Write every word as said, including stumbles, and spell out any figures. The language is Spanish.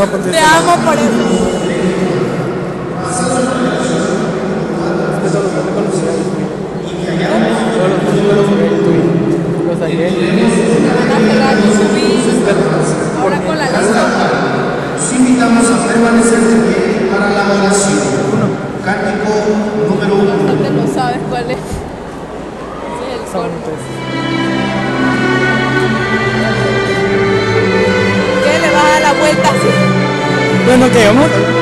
Te amo por eso. Ahora con la lista. Los invitamos a permanecer de pie para la oración. Cántico número uno. Bastante no sabes cuál es. Sí, el coro. ¿Qué le vas a dar la vuelta así? Bueno, ¿qué vamos?